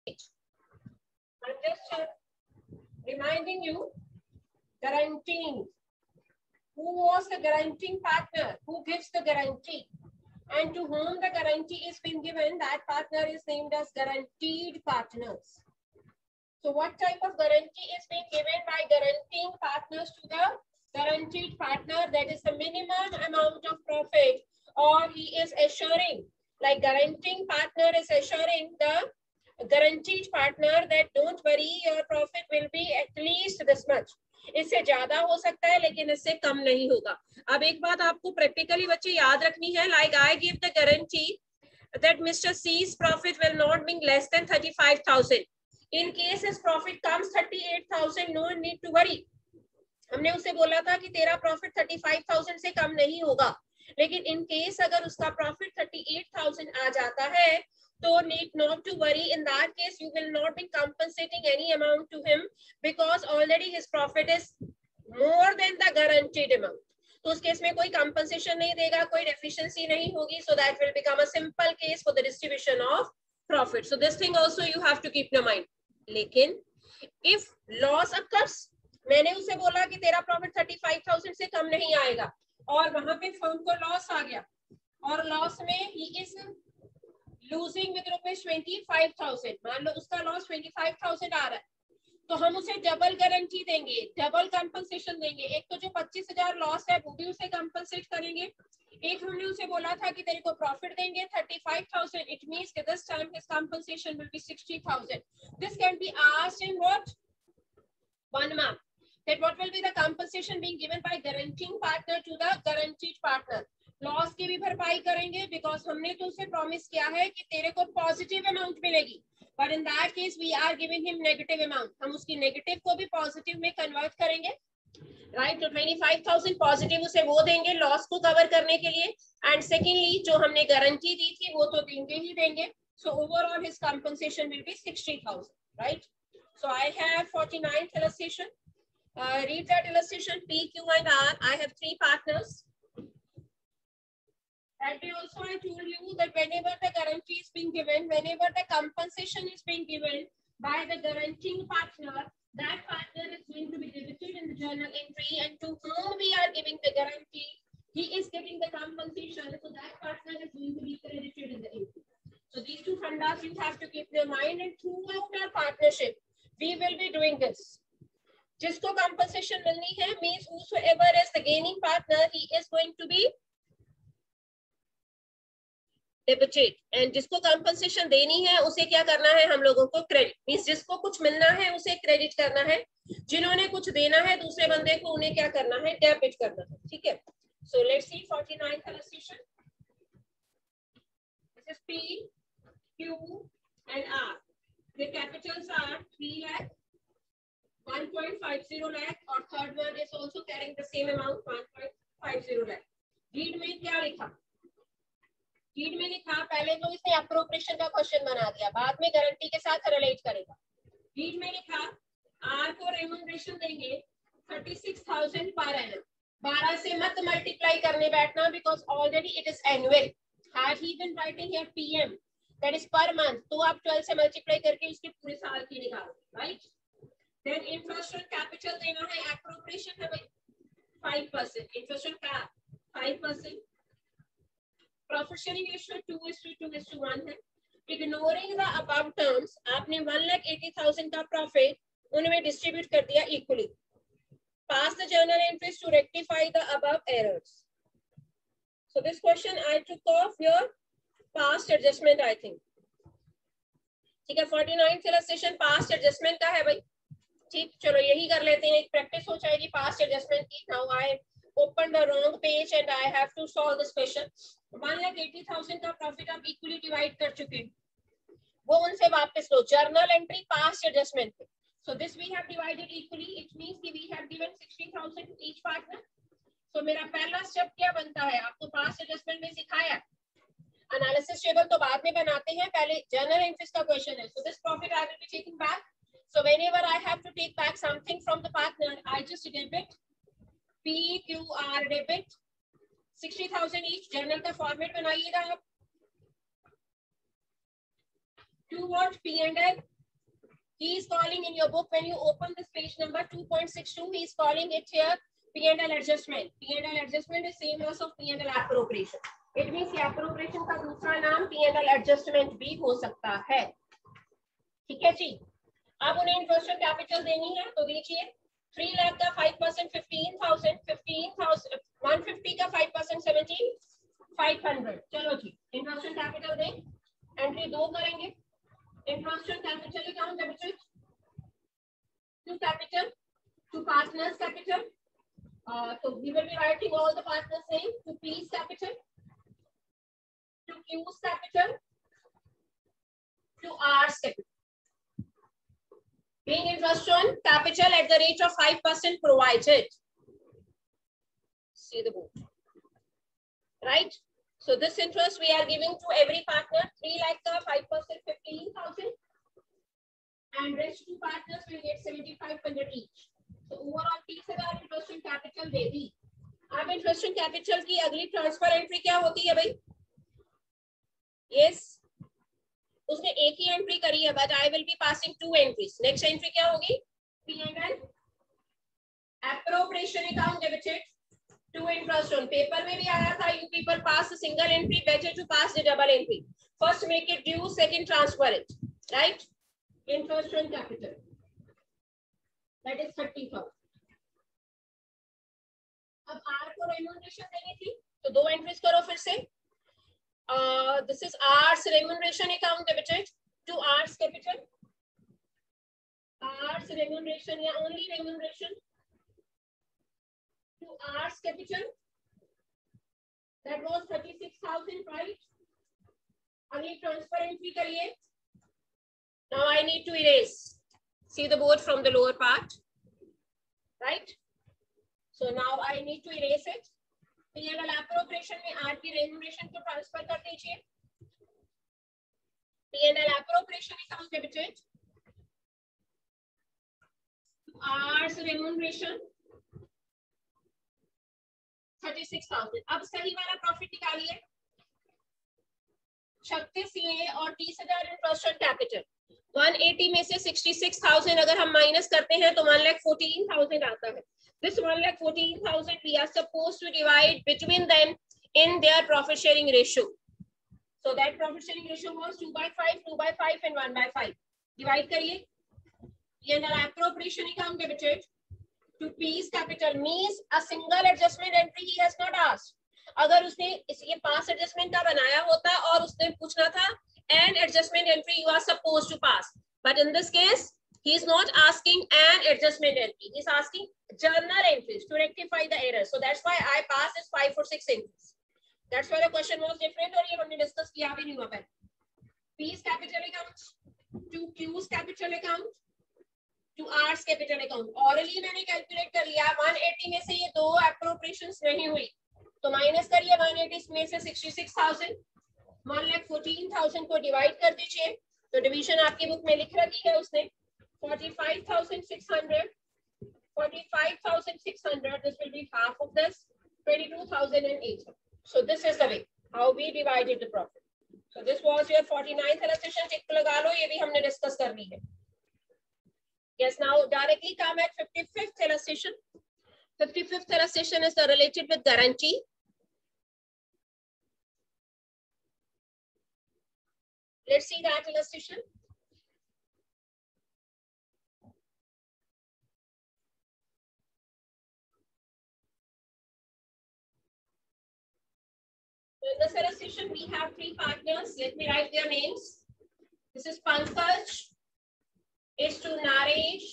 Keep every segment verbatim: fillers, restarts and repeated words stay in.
I'm just uh, reminding you, guaranteeing. Who was the guaranteeing partner? Who gives the guarantee? And to whom the guarantee is being given, that partner is named as guaranteed partners. So what type of guarantee is being given by guaranteeing partners to the guaranteed partner? That is the minimum amount of profit, or he is assuring, like guaranteeing partner is assuring the guaranteed partner that don't worry, your profit will be at least this much. इससे ज्यादा हो सकता है लेकिन इससे कम नहीं होगा. अब एक बात आपको प्रैक्टिकली बच्चे याद रखनी है, like I give the guarantee that Mister C's profit will not be less than thirty-five thousand. In case his profit comes thirty-eight thousand, no need to worry. हमने उसे बोला था कि तेरा प्रॉफिट thirty-five thousand से कम नहीं होगा, लेकिन इन केस अगर उसका प्रॉफिट thirty-eight thousand आ जाता है तो need not to worry. In that case you will not be compensating any amount to him because already his profit is more than the guaranteed amount. तो उस case में कोई compensation नहीं देगा, कोई deficiency नहीं होगी. So that will become a simple case for the distribution of profit. So this thing also you have to keep in mind. लेकिन if loss occurs, मैंने उसे बोला कि तेरा प्रॉफिट thirty-five thousand से कम नहीं आएगा और वहां पे फर्म को लॉस आ गया और लॉस में he is losing with rupees twenty-five thousand. मान लो उसका लॉस twenty-five thousand आ रहा है तो हम उसे डबल गारंटी देंगे, डबल कंपनसेशन देंगे. एक तो जो पच्चीस हजार लॉस है वो भी उसे कंपनसेट करेंगे, एक हमने उसे बोला था कि तेरे को प्रॉफिट देंगे thirty-five thousand. It means that this time his compensation will be sixty thousand. This can be asked in what? One mark. That what will be the compensation being given by guaranteeing partner to the guaranteed partner. Loss की भी भरपाई करेंगे because हमने तो उसे promise किया है कि तेरे को पॉजिटिव अमाउंट मिलेगी, but in that case we are giving him negative amount. हम उसकी नेगेटिव को भी पॉजिटिव में कन्वर्ट करेंगे, राइट. तो twenty-five thousand पॉजिटिव उसे वो देंगे लॉस को कवर करने के लिए, एंड सेकेंडली जो हमने गारंटी दी थी वो तो देंगे ही देंगे. So overall his compensation will be sixty thousand, right. So I have forty-ninth illustration. Uh, read that illustration. P, Q and R. I have three partners. That day also I told you that whenever the guarantee is being given, whenever the compensation is being given by the guaranteeing partner, that partner is going to be debited in the journal entry, and to whom we are giving the guarantee, he is getting the compensation, so that partner is going to be credited in the entry. So these two fundas you have to keep in mind, and throughout our partnership, we will be doing this. जिसको compensation मिलनी है means whosoever is the gaining partner, he is going to be debited, and जिसको compensation देनी है उसे क्या करना है हम लोगों को क्रेडिट. मींस जिसको कुछ मिलना है उसे क्रेडिट करना है, जिन्होंने कुछ देना है दूसरे बंदे को उन्हें क्या करना है डेबिट करना है. ठीक है. So let's see forty-ninth illustration. This is P, Q and R. The capitals are three lakh, one point five zero lakh, और third one is also carrying the same amount one point five zero lakh. Deed में क्या लिखा? Deed में लिखा, पहले तो इसने appropriation का क्वेश्चन बना दिया, बाद में गारंटी के साथ रिलेट करेगा. डीड में लिखा आर को रेम्यूनरेशन देंगे thirty-six thousand पर एनम. बारह से मत मल्टीप्लाई करने बैठना because already it is annual. Had he been writing here PM that is per month, तो आप twelve से मल्टीप्लाई करके उसके पूरे साल की निकालो, right. Then interest on capital देना है, अप्रोप्रिएशन है five percent, interest on cap five percent. Profit sharing ratio two is to two is to one है. इग्नोरिंग द अबव टर्म्स, आपने one lakh eighty thousand का profit उनमें distribute कर दिया equally. Pass the journal entries to rectify the above errors. So this question I took of your past adjustment I think. ठीक है. forty-ninth illustration past adjustment का है भाई. ठीक, चलो यही कर लेते हैं, एक प्रैक्टिस हो जाएगी पास्ट एडजस्टमेंट की. Now I open the wrong page and I have to solve this question. one lakh eighty thousand का प्रॉफिट आप इक्वली डिवाइड कर चुके हैं, वो उनसे वापस लो जर्नल एंट्री पास्ट एडजस्टमेंट पे. So this we have divided equally, it means कि we have given sixty thousand to each partner. सो मेरा पहला स्टेप क्या बनता है, आपको पास्ट एडजस्टमेंट में सिखाया. एनालिसिस टेबल तो बाद में बनाते हैं, पहले जर्नल एंट्रीज का क्वेश्चन है. So this profit I will be taking back. So whenever I have to take back something from the partner, I just debit P, Q, R debit sixty thousand each. Journal का format बनाइएगा आप. To what? P and L. He is calling in your book, when you open this page number two point six two, he is calling it here P and L adjustment. P and L adjustment is same as of P and L appropriation. It means ये appropriation का दूसरा नाम P and L adjustment भी हो सकता है. ठीक है जी. अब उन्हें इन्वेस्टमेंट कैपिटल देनी है तो दीजिए. थ्री लाख का five percent fifteen thousand, fifteen thousand one fifty का five percent seventeen five hundred. चलो जी, इन्वेस्टमेंट कैपिटल दें. एंट्री दो करेंगे. Investment capital account debited to capital, to partners capital. Uh, so we will be writing all the partners' name. To P's capital, to Q's capital, to R's capital. Being investment capital at the rate of five percent provided. See the board, right? So this interest we are giving to every partner, three lakh ka five percent fifteen thousand, and rest two partners will get seventy-five hundred each. So overall तीस हजार investment capital दे दी. अब investment capital की अगली transfer entry क्या होती है भाई? Yes, उसने एक ही entry करी है, but I will be passing two entries. Next entry क्या होगी? P and L appropriation account debited. To interest on paper में भी आया था. You people pass a single entry, better to pass the double entry. First make it due, second transfer it, right? Interest on capital, that is thirty thousand. अब R को remuneration देनी थी तो दो entries करो फिर से. Uh, this is R's remuneration account debited to R's capital. R's remuneration या only remuneration to R's capital. That was thirty-six thousand, right? अगली transfer entry करिए. Now I need to erase. See the board from the lower part, right? So now I need to erase it. P and L appropriation में R की remuneration को transfer कर दीजिए. P and L appropriation account debited to R's remuneration thirty-six thousand. अब सही वाला profit निकालिए. छत्तीस ये और तीस हजार interest on capital. one eighty में से sixty-six thousand अगर हम माइनस करते हैं तो one lakh fourteen thousand आता है. This one lakh fourteen thousand we are supposed to divide between them in their profit sharing ratio. So that profit sharing ratio was two by five, two by five and one by five. Divide करिए. P and L appropriation account debited to P's capital means a single adjustment entry he has not asked. अगर उसने इस ये पास adjustment का बनाया होता और उसने पूछना था an adjustment entry you are supposed to pass, but in this case he is not asking an adjustment entry, he is asking journal entries to rectify the error. So that's why I pass is five or six entries. That's why the question was different और ये हमने discuss किया भी नहीं हुआ पहले. P's capital account to Q's capital account to R's capital account. Orally मैंने calculate कर लिया. one eighty में से ये दो appropriations नहीं हुई तो माइनस करिए. one eighty में से sixty-six thousand, one lakh fourteen thousand को डिवाइड कर दीजिए. तो डिवीजन आपकी बुक में लिख रखी है उसने. forty-five thousand six hundred, forty-five thousand six hundred. This will be half of this, twenty-two thousand eight hundred. So this is the way how we divided the profit. So this was your forty-ninth illustration. टिक लगा लो, ये भी हमने discuss कर ली है. Yes, now directly come at fifty-fifth illustration. fifty-fifth illustration is the related with guarantee. Let's see that illustration. So in this illustration, we have three partners. Let me write their names. This is Pankaj, is to Naresh,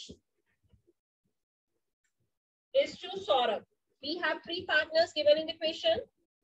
is to Saurabh. We have three partners given in the question.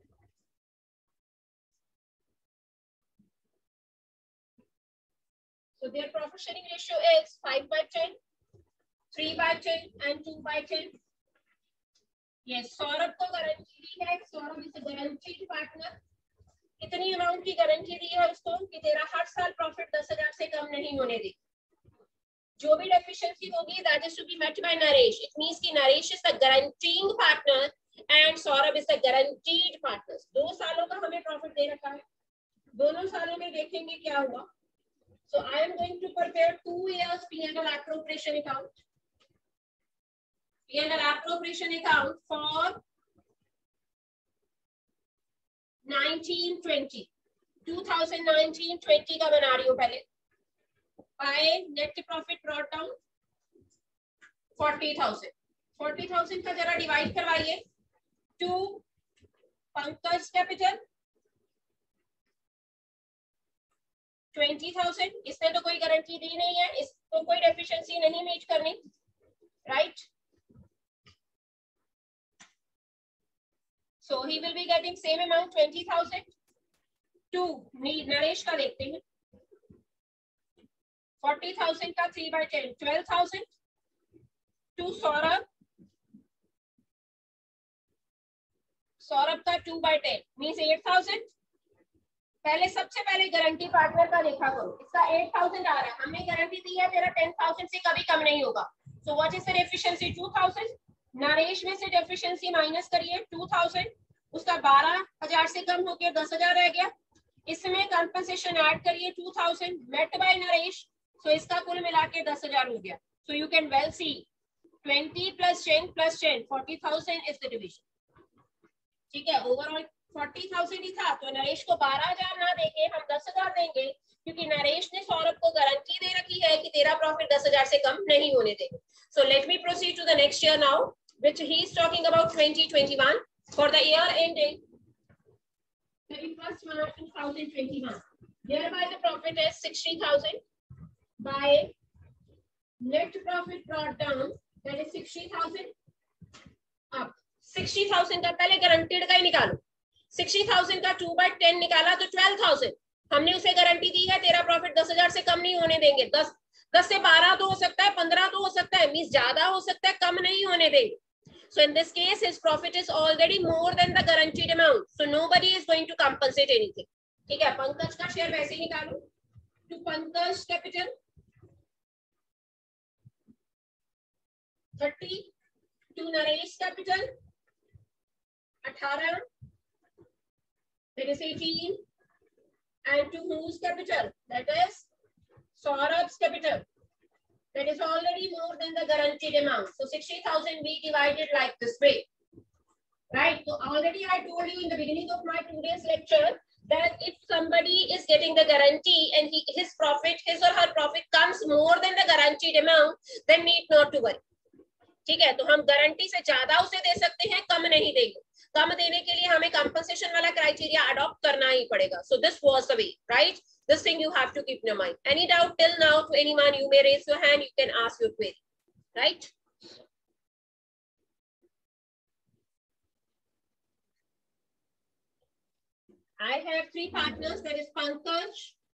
So their profit sharing ratio is five by ten, three by ten, and two by ten. Yes, Saurabh को guarantee दी है. Saurabh is a guaranteed partner. कितनी amount की guarantee दी है उसको कि तेरा हर साल प्रॉफिट दस हजार से कम नहीं होने दे. जो भी डेफिशिएंसी होगी that is to be met by Naresh. It means कि Naresh is the guaranteeing partner and Saurabh is the guaranteed partner. दो सालों का हमें प्रॉफिट दे रखा है. दोनों सालों में देखेंगे क्या हुआ. So I am going to prepare two years P and L appropriation account. P and L appropriation account for nineteen twenty. twenty nineteen twenty का बना रही हूँ पहले. By net profit brought down forty thousand. forty thousand का जरा divide करवाइए. To Pankaj capital twenty thousand. इसने तो कोई गारंटी दी नहीं है, इसको कोई डेफिशिएंसी नहीं मीट करनी, right? So he will be getting same amount twenty thousand. To Naresh का देखते हैं. forty thousand का three by ten, twelve thousand. To Saurabh, Saurabh का two by ten means eight thousand. पहले सबसे पहले गारंटी पार्टनर का देखा करो. इसका eight thousand आ रहा है, हमने गारंटी दी है तेरा ten thousand से कभी कम नहीं होगा. So what is the deficiency? two thousand. Naresh में से डेफिशिएंसी माइनस करिए two thousand. उसका बारह हजार से कम होकर दस हजार रह गया. इसमें कंपनसेशन ऐड करिए two thousand met by Naresh. So इसका कुल मिला के दस हजार हो गया. So you can well see twenty plus ten plus ten, forty thousand is the division. ठीक है, ओवरऑल forty thousand ही था, तो नरेश को बारह हजार ना देके हम दस हजार देंगे, क्योंकि नरेश ने सौरभ को गारंटी दे रखी है कि तेरा प्रॉफिट दस हजार से कम नहीं होने देंगे. So let me proceed to the next year now, which he is talking about twenty twenty-one for the year ending thirty-first March twenty twenty-one. Thereby the profit is sixty thousand. By net profit brought down, that is sixty thousand. Up sixty thousand का पहले guaranteed का ही निकालो. sixty thousand का two by ten निकाला तो twelve thousand. हमने उसे guarantee दी है तेरा प्रॉफिट दस हजार से कम नहीं होने देंगे. दस दस से बारह तो हो सकता है, पंद्रह तो हो सकता है, मींस ज्यादा हो सकता है, कम नहीं होने देंगे. So in this case his profit is already more than the guaranteed amount, so nobody is going to compensate anything. ठीक है, पंकज का शेयर वैसे ही निकालो. To Pankaj capital thirty. To Naresh capital eighteen. That is eighteen. And to whose capital? That is Saurabh's capital. That is already more than the guaranteed amount. So sixty thousand we divided like this way. Right? So already I told you in the beginning of my today's lecture that if somebody is getting the guarantee and he, his profit, his or her profit comes more than the guaranteed amount, then need not to worry. ठीक है, तो हम guarantee से ज्यादा उसे दे सकते हैं, कम नहीं देंगे. कम देने के लिए हमें कंपनसेशन वाला क्राइटेरिया अडॉप्ट करना ही पड़ेगा. So this was the way, right? This thing you have to keep in your mind. Any doubt till now to anyone, you may raise your hand, you can ask your query, right? I have three partners, that is Pankaj.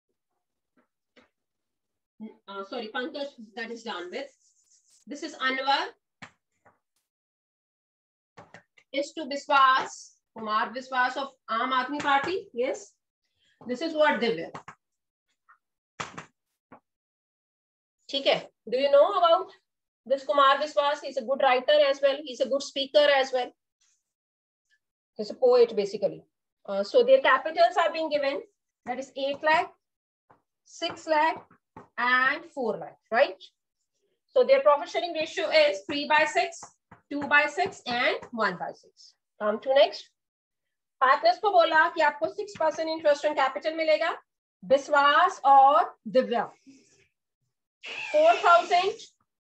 Uh, sorry, Pankaj, that is done with. This is Anwar. Is to Biswas, Kumar Biswas of Aam Aadmi Party. Yes. This is what Divya. ठीक है. Do you know about this Kumar Biswas? He's a good writer as well. He's a good speaker as well. He's a poet basically. Uh, so their capitals are being given. That is eight lakh, six lakh, and four lakh. Right? So their profit sharing ratio is three by six. two by six and one by six. Come to next. Partners को बोला कि आपको six percent interest on capital मिलेगा. बिस्वास और Divya. four thousand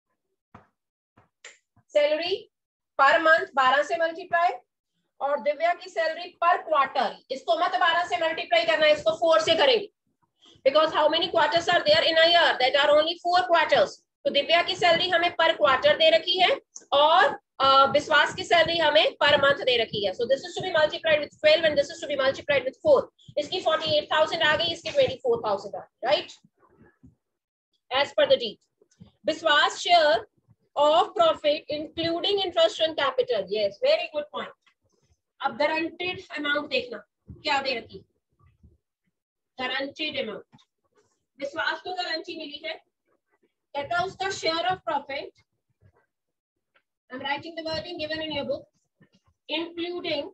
salary पर month बारह से multiply, और दिव्या की सैलरी पर क्वार्टर. इसको मत बारह से मल्टीप्लाई करना, इसको फोर से करेंगे. Because how many quarters are there in a year? That are only four quarters. तो दिव्या की सैलरी हमें पर क्वार्टर दे रखी है, और विश्वास की सैलरी हमें पर मंथ दे रखी है. So this is to be multiplied with twelve and this is to be multiplied with four. इसकी forty-eight thousand आ गई, इसकी twenty-four thousand आ गई, right? As per the deed. विश्वास share of profit including interest on capital. Yes, very good point. अब guaranteed amount देखना क्या दे रखी. Guaranteed amount. विश्वास को गारंटी मिली है, कहता उसका share of profit. I'm writing the wording given in your book, including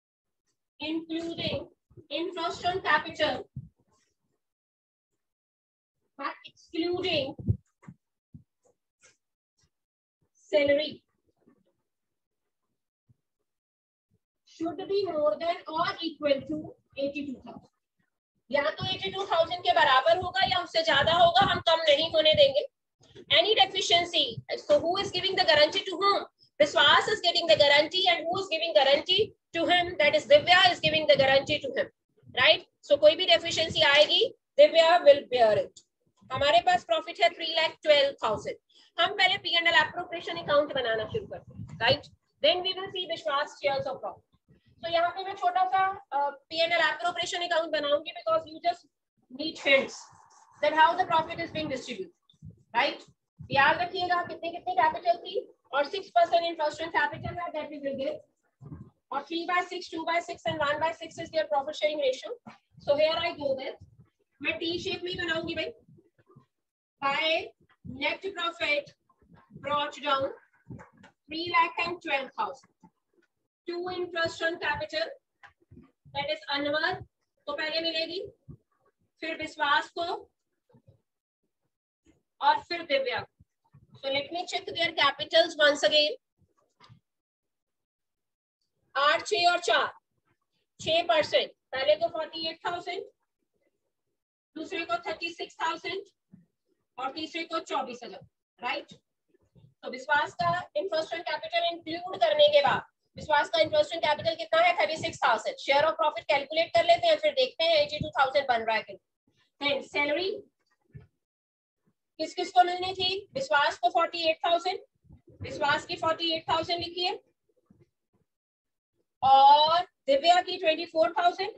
including interest on capital but excluding salary should be more than or equal to eighty-two thousand. या तो eighty-two thousand के बराबर होगा या उससे ज्यादा होगा, हम कम नहीं होने देंगे. Any deficiency, so who is giving the guarantee to whom? Biswas is getting the guarantee, and who is giving guarantee to him? That is Divya is giving the guarantee to him, right? So कोई भी deficiency आएगी, Divya will bear it. हमारे पास profit है three lakh twelve thousand. हम पहले P and L appropriation account बनाना शुरू करते हैं, right? Then we will see Vishwas shares of profit. तो यहाँ पे मैं छोटा सा P and L appropriation account बनाऊंगी because you just need hints that how the profit is being distributed, right? याद रखिएगा कितने कितने कैपिटल थी और six percent in first capital है that we will give, और three by six, two by six and one by six is their profit sharing ratio. So here I go with, मैं T shape में बनाऊंगी भाई. By net profit brought down three lakh and twelve thousand. Two interest on capital, that is Anwar को पहले मिलेगी, फिर विश्वास को और फिर Divya. So let me check their capitals once again. आठ, छह और चार, छह परसेंट. पहले को forty-eight thousand, दूसरे को thirty-six thousand और तीसरे को चौबीस हजार, राइट? तो विश्वास का इंटरेस्ट ऑन कैपिटल इंक्लूड करने के बाद विश्वास का इंटरेस्ट ऑन कैपिटल कितना है? thirty-six thousand. Share of profit calculate कर लेते हैं, फिर देखते हैं eighty-two thousand बन रहा है कि. देन सैलरी किस किस को मिलनी थी? विश्वास को forty-eight thousand, विश्वास की forty-eight thousand लिखिए, और दिव्या की twenty-four thousand.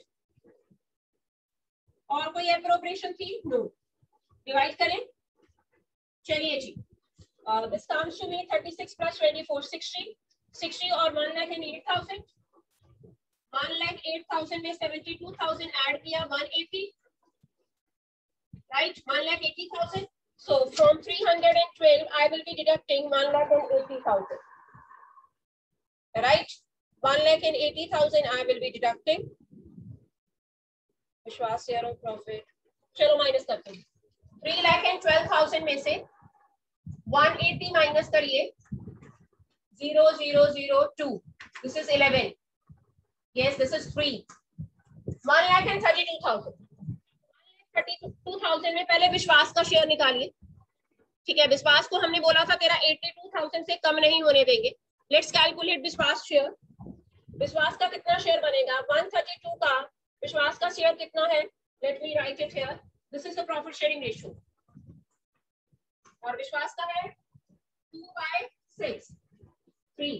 और कोई एप्रोप्रिएशन थी? नो. डिवाइड करें. चलिए जी, this comes to me thirty-six plus twenty-four, sixty. sixty और one lakh and eight thousand. one lakh eight thousand में seventy-two thousand ऐड किया, one eighty, right? one lakh eighty thousand. So from three hundred twelve I will be deducting one lakh and eighty thousand, right? one lakh and eighty thousand I will be deducting. Vishwas share of profit, चलो minus करते हैं. three lakh and twelve thousand में से one eighty minus करिए, zero zero zero two. This is eleven. Yes, this is three. one lakh and thirty-two thousand. thirty-two thousand में पहले विश्वास का शेयर निकालिए, ठीक है? विश्वास को हमने बोला था तेरा eighty-two thousand से कम नहीं होने देंगे. Let's calculate विश्वास शेयर. विश्वास का कितना शेयर बनेगा? one thirty-two का विश्वास का शेयर कितना है? Let me write it here. This is the profit sharing ratio. और विश्वास का है two by six. Three.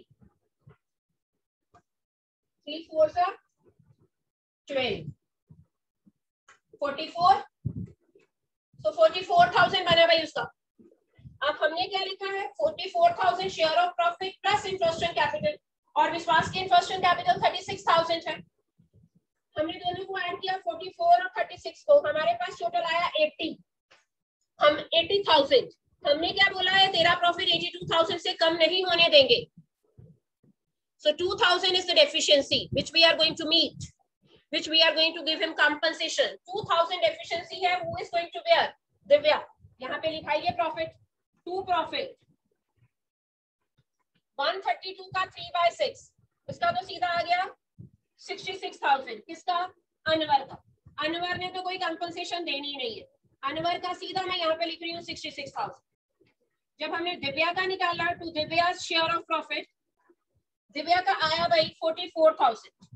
Three fours are twelve. Forty-four. So forty-four thousand बना भाई उसका. अब हमने क्या लिखा है? forty-four thousand share of profit plus interest on capital, और विश्वास के interest on capital thirty-six thousand है. हमने दोनों को ऐड किया, forty-four और thirty-six को, हमारे पास टोटल आया eighty. हम eighty thousand. हमने क्या बोला है? तेरा प्रॉफिट eighty-two thousand से कम नहीं होने देंगे. So two thousand is the deficiency which we are going to meet, which we are going to give him compensation. two thousand deficiency है, who is going to bear? Divya. यहाँ पे लिखाइए profit. two profit. one thirty-two का three by six. इसका तो सीधा आ गया sixty-six thousand. किसका? अनवर का. अनवर ने तो कोई कंपनसेशन देनी ही नहीं है. अनवर का सीधा मैं यहाँ पे लिख रही हूँ sixty-six thousand. जब हमने दिव्या का निकाला to Divya share of profit, Divya का आया भाई forty-four thousand.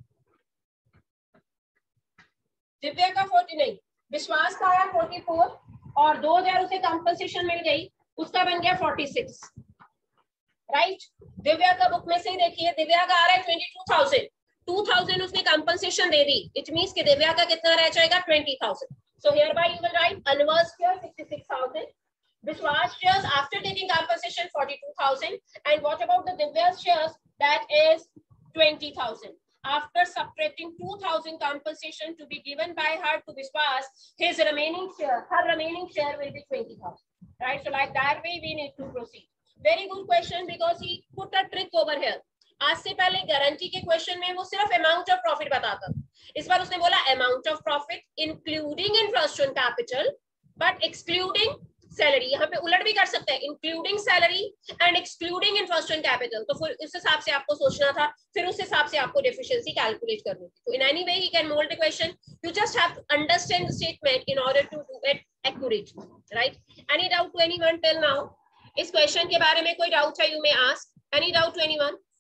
दिव्या का forty नहीं, विश्वास का आया forty-four और दो हजार उसे कंपनसेशन मिल गई, उसका बन गया forty-six, राइट? दिव्या का बुक में से ही देखिए, दिव्या का आ रहा है twenty-two thousand. two thousand उसने कंपनसेशन दे दी, इट मींस कि दिव्या का कितना रह जाएगा? twenty thousand. So hereby you will write Anwar's share sixty-six thousand. Vishwas shares after taking compensation forty-two thousand, and what about the Divya's shares? That is twenty thousand. After subtracting two thousand compensation to be given by her to Vishwas, his remaining share, her remaining share will be twenty thousand. Right? So like that way we need to proceed. Very good question because he put a trick over here. आज से पहले guarantee के question में वो सिर्फ amount of profit बताता, इस बार उसने बोला amount of profit including interest on capital but excluding salary, यहाँ पे उलट भी कर सकते हैं, including salary and excluding interest and capital. तो फिर उस हिसाब से आपको सोचना था, फिर उस हिसाब से आपको डेफिशिएंसी कैलकुलेट करनी थी। तो in any way he can mould the question, you just have to understand the statement in order to do it accurately, right? Any doubt to anyone till now? इस क्वेश्चन के बारे में कोई doubt है, you may ask. Any doubt to anyone?